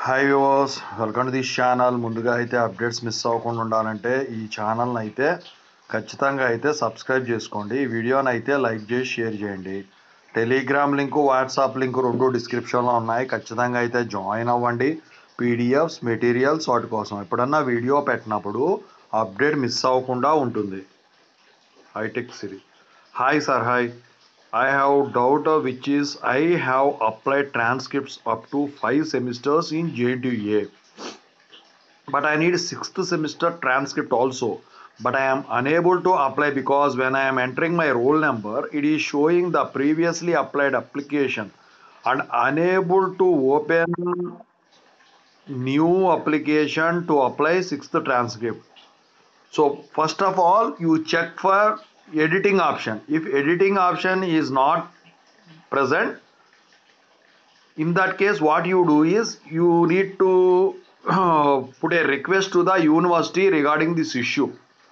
Hi viewers, welcome to this channel. ముందుగా అయితే updates miss అవ్వకుండా ఉండాలంటే ఈ ఛానల్ని అయితే ఖచ్చితంగా అయితే సబ్స్క్రైబ్ చేసుకోండి. ఈ వీడియోని అయితే లైక్ చేసి షేర్ చేయండి. టెలిగ్రామ్ లింకు, వాట్సాప్ లింకు రెండు డిస్క్రిప్షన్లో ఉన్నాయి. ఖచ్చితంగా అయితే జాయిన్ అవ్వండి. పీడిఎఫ్స్, మెటీరియల్స్ వాటి కోసం ఎప్పుడన్నా వీడియో పెట్టినప్పుడు అప్డేట్ మిస్ అవ్వకుండా ఉంటుంది. హైటెక్ సిరీ. Hi sir, hi. I have doubt which is I have applied transcripts up to 5 semesters in JNTUA, but I need 6th semester transcript also. But I am unable to apply because when I am entering my roll number, it is showing the previously applied application and unable to open new application to apply 6th transcript. So first of all, you check for editing option. If editing option is not present, in that case what you do is you need to put a request to the university regarding this issue.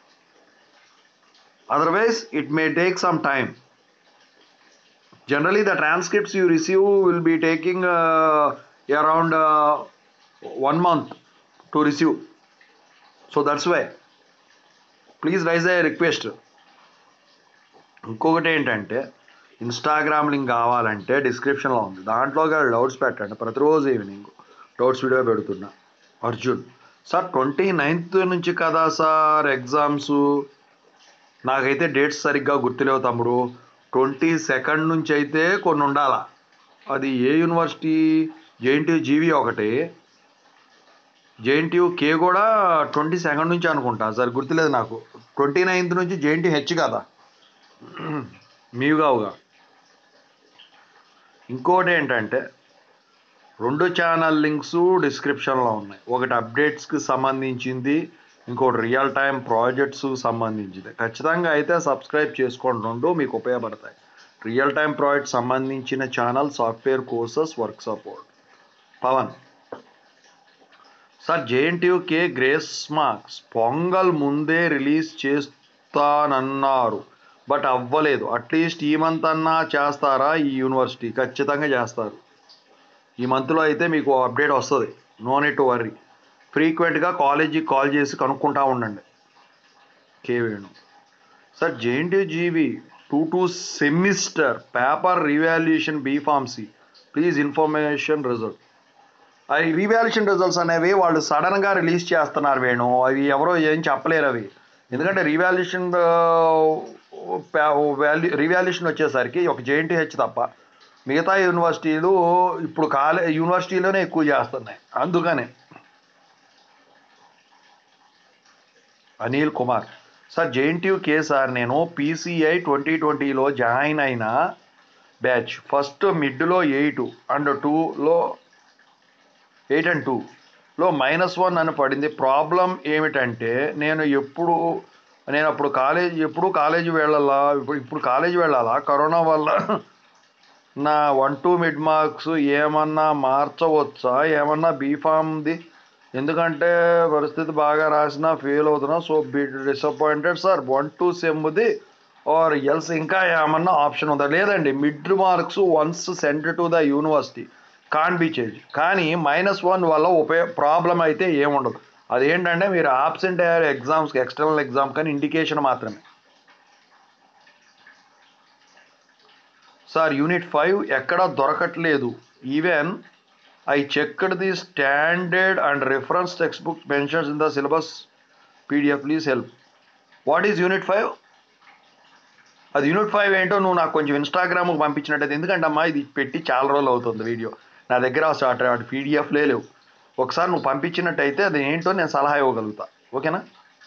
Otherwise it may take some time. Generally the transcripts you receive will be taking around 1 month to receive. So that's why please raise a request. ఇంకొకటి ఏంటంటే Instagram link కావాలంటే డిస్క్రిప్షన్లో ఉంది. దాంట్లో doubts పెట్టండి. ప్రతిరోజు evening doubts video పెడుతున్నా. Arjun sir 29th నుంచి కదా సార్ ఎగ్జామ్స్? నాకైతే డేట్స్ సరిగ్గా గుర్తులేవు తమ్ముడు. 22nd నుంచి అయితే కొన్ని ఉండాలా. అది ఏ యూనివర్సిటీ? జేఎన్టీయూ జీవీ ఒకటి, జేఎన్టీయూ కే కూడా 22nd నుంచి అనుకుంటా సార్, గుర్తులేదు నాకు. 29th నుంచి జేఎన్టీయూ హెచ్ కదా మీవుగావుగా. ఇంకోటి ఏంటంటే రెండు ఛానల్ లింక్స్ డిస్క్రిప్షన్లో ఉన్నాయి. ఒకటి అప్డేట్స్కి సంబంధించింది, ఇంకోటి రియల్ టైం ప్రాజెక్ట్స్ సంబంధించింది. ఖచ్చితంగా అయితే సబ్స్క్రైబ్ చేసుకోండి, రెండు మీకు ఉపయోగపడతాయి. రియల్ టైం ప్రాజెక్ట్ సంబంధించిన channel software courses, work support. Pavan sir, JNTUK grace marks Pongal ముందే రిలీజ్ చేస్తానన్నారు, బట్ అవ్వలేదు. అట్లీస్ట్ ఈ మంత్ అన్నా చేస్తారా ఈ యూనివర్సిటీ? ఖచ్చితంగా చేస్తారు. ఈ మంత్లో అయితే మీకు అప్డేట్ వస్తుంది. No need to worry. ఫ్రీక్వెంట్గా కాలేజీకి కాల్ చేసి కనుక్కుంటా ఉండండి. K Venu sir, JNTU GV 2 semester paper revaluation B pharmacy please information result. అవి రివాల్యుయేషన్ రిజల్ట్స్ అనేవి వాళ్ళు సడన్గా రిలీజ్ చేస్తున్నారు వేణు. అవి ఎవరో ఏం చెప్పలేరు అవి. ఎందుకంటే రివాల్యుయేషన్ వచ్చేసరికి ఒక జేఎన్టీహెచ్ తప్ప మిగతా యూనివర్సిటీలు ఇప్పుడు యూనివర్సిటీలోనే ఎక్కువ చేస్తున్నాయి, అందుకనే. Anil Kumar sir, JNTUK sir, నేను పీసీఐ 2020లో జాయిన్ అయిన బ్యాచ్. ఫస్ట్ మిడ్లో 8 and 2లో -1 అని పడింది. ప్రాబ్లం ఏమిటంటే నేను అప్పుడు కాలేజీ వెళ్ళాలా, ఇప్పుడు కాలేజీ వెళ్ళాలా. కరోనా వల్ల నా 1-2 మిడ్ మార్క్స్ ఏమన్నా మార్చవచ్చా? ఏమన్నా బీఫామ్ది? ఎందుకంటే పరిస్థితి బాగా రాసినా ఫెయిల్ అవుతున్నా. So disappointed sir. 1-2 సెమ్ది ఆర్ ఎల్స్ ఇంకా ఏమన్నా ఆప్షన్ ఉందా? లేదండి, mid marks once sent to the university can be change. కానీ -1 వల్ల ప్రాబ్లం అయితే ఏముండదు. అదేంటంటే మీరు ఆబ్సెంట్ అయ్యారు ఎగ్జామ్స్కి, ఎక్స్టర్నల్ ఎగ్జామ్ కానీ ఇండికేషన్ మాత్రమే. సార్, యూనిట్ 5 ఎక్కడా దొరకట్లేదు. Even I checked the standard and reference text books mentions in the syllabus PDF, please help. What is unit 5? అది యూనిట్ 5 ఏంటో నువ్వు నాకు కొంచెం ఇన్స్టాగ్రామ్కి పంపించినట్టయితే. ఎందుకంటే అమ్మా ఇది పెట్టి చాలా రోజులు అవుతుంది వీడియో, నా దగ్గర వాటి పీడిఎఫ్లే లేవు. ఒకసారి నువ్వు పంపించినట్టయితే అది ఏంటో నేను సలహా ఇవ్వగలుగుతా. ఓకేనా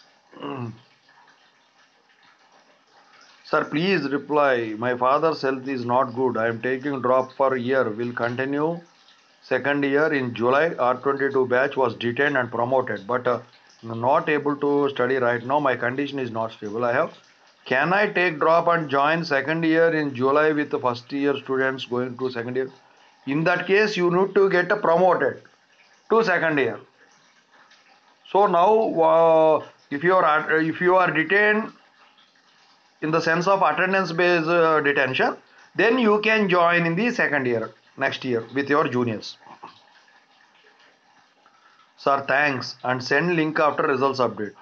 sir? Please reply. My father's health is not good. I'm taking drop for year. Will continue second year in July. R22 batch was detained and promoted, but not able to study right now. My condition is not stable. Can I take drop and join second year in July with the first year students going to second year? In that case you need to get promoted to second year. So now if you are detained in the sense of attendance based detention, then you can join in the second year next year with your juniors. Sir thanks and send link after results update.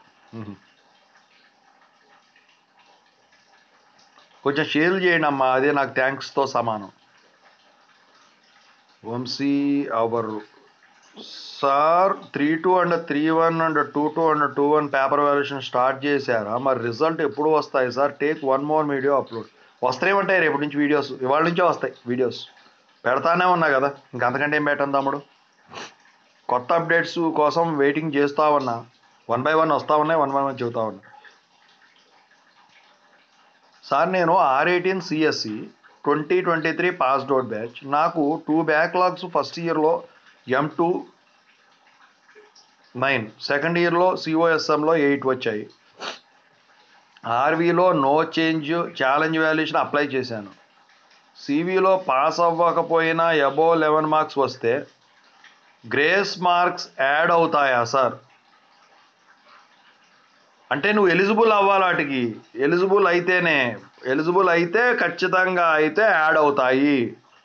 కొంచెం share చేయండి అమ్మా, అదే నాకు థ్యాంక్స్తో సమానం. Vamsi our sir 3-2 and 3-1 and 2-2 and 2-1 paper valuation start చేశారా? మరి result ఎప్పుడు వస్తాయి sir? Take one more video upload. వస్తాయేమంటాయి రేపటి నుంచి వీడియోస్, ఇవాళ నుంచే వస్తాయి వీడియోస్. పెడతానే ఉన్నా కదా, ఇంకంతకంటే ఏం పెట్టాను తమ్ముడు. కొత్త అప్డేట్స్ కోసం వెయిటింగ్ చేస్తూ ఉన్నా. 1 by 1 వస్తూ ఉన్నాయి, 1 by 1 చెబుతా ఉన్నా. సార్ నేను R18 CSE 2023 passed out batch. నాకు 2 బ్యాక్లాగ్స్ ఫస్ట్ ఇయర్లో M2 9, సెకండ్ ఇయర్లో COSMలో 8 వచ్చాయి. ఆర్వీలో no change, challenge valuation apply చేశాను. సివిలో పాస్ అవ్వకపోయినా అబోవ్ 11 మార్క్స్ వస్తే గ్రేస్ మార్క్స్ యాడ్ అవుతాయా సార్? అంటే నువ్వు ఎలిజిబుల్ అవ్వాలి వాటికి. ఎలిజిబుల్ అయితే ఖచ్చితంగా అయితే యాడ్ అవుతాయి.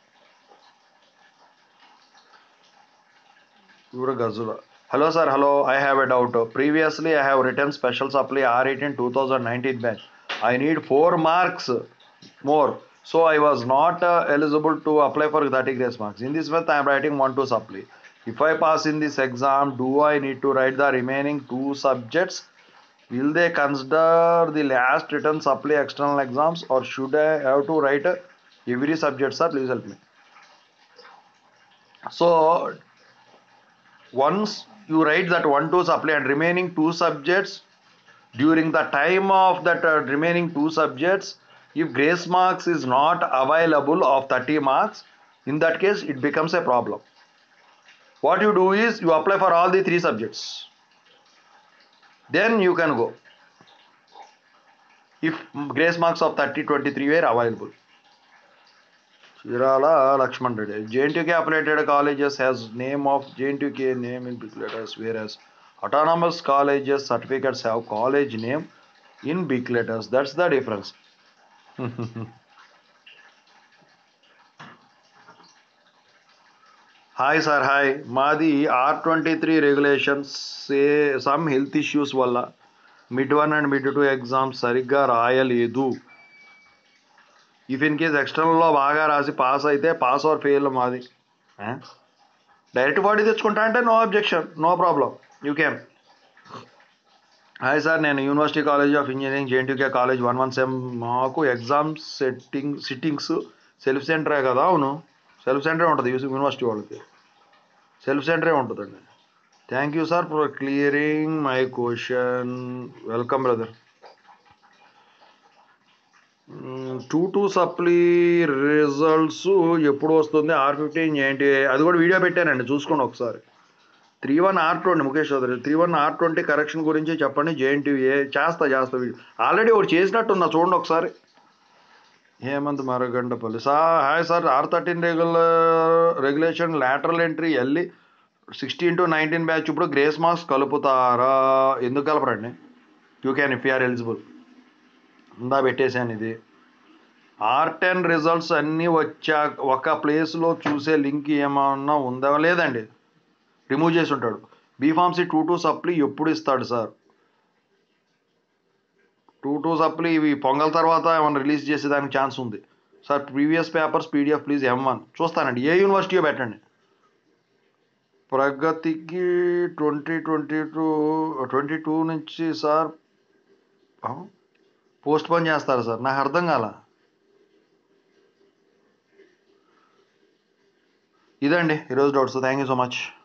Gajula hello sir, hello, I have a doubt. Previously I have written special supply R18 2019 batch. I need 4 marks more, so I was not eligible to apply for 30 grace marks. In this way I am writing 1-2 supply. If I pass in this exam, do I need to write the remaining 2 subjects? Will they consider the last written supply external exams, or should I have to write every subject, sir? Please help me. So once you write that 1-2 supply and remaining 2 subjects, during the time of that remaining 2 subjects, if grace marks is not available of 30 marks, in that case it becomes a problem. What you do is you apply for all the 3 subjects, then you can go if grace marks of 30-23 were available. Chirala Lakshman Reddy. JNTK affiliated colleges has name of JNTK name in big letters, whereas autonomous colleges certificates have college name in big letters. That's the difference. Hi sir, hi. మాది R23 regulations some health issues వల్ల mid-1 and mid-2 exams సరిగ్గా రాయలేదు. If in case ఎక్స్టర్నల్లో బాగా రాసి pass అయితే pass or fail మాది. Direct body తెచ్చుకుంటా అంటే no objection, no problem, you can. Hi sir, నేను university college of engineering JNTK college 117. మాకు ఎగ్జామ్ సిట్టింగ్స్ సెల్ఫ్ సెంటరే కదా? అవును, సెల్ఫ్ సెంటరే ఉంటుంది. యూనివర్సిటీ వాళ్ళకి సెల్ఫ్ సెంటరే ఉంటుందండి. Thank you sir for clearing my question. Welcome brother. 2-2 supply results ఎప్పుడు వస్తుంది? R15 ఏంటి? అది కూడా వీడియో పెట్టానండి, చూసుకోండి ఒకసారి. 3-1 R20 Mukesh Chowdary 3-1 R20 correction గురించి చెప్పండి. JNTUA చేస్తా వీడియో ఆల్రెడీ ఒకటి చేసినట్టున్నా, చూడండి ఒకసారి. Hemanth Maragandapalli hi sir, R13 regulation lateral entry LE 16-19 batch ఇప్పుడు గ్రేస్ మార్క్స్ కలుపుతారా? ఎందుకు కలపరండి? You can if you are eligible. ఉందా పెట్టేశాను ఇది. R10 రిజల్ట్స్ అన్నీ వచ్చాక ఒక ప్లేస్లో చూసే లింక్ ఏమన్నా ఉందా? లేదండి, రిమూవ్ చేసి ఉంటాడు. బీఫార్మసీ 2-2 సప్లీ ఎప్పుడు ఇస్తాడు సార్? 2-2 సప్లీ ఇవి పొంగల్ తర్వాత ఏమైనా రిలీజ్ చేసేదానికి ఛాన్స్ ఉంది sir. Previous papers PDF please M1 చూస్తానండి. ఏ యూనివర్సిటీయో పెట్టండి. ప్రగతికి 2022 నుంచి సార్ పోస్ట్ పోన్ చేస్తారు సార్? నాకు అర్థం కాల. ఇదండి ఈరోజు doubts. Thank you so much.